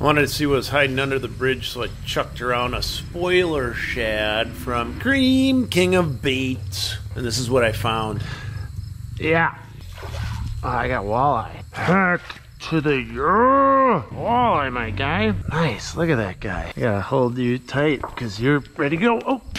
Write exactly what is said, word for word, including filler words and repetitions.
wanted to see what was hiding under the bridge, so I chucked around a spoiler shad from Cream King of Baits. And this is what I found. Yeah. Oh, I got walleye. Back to the uh, walleye, my guy. Nice, look at that guy. I gotta hold you tight because you're ready to go. Oh.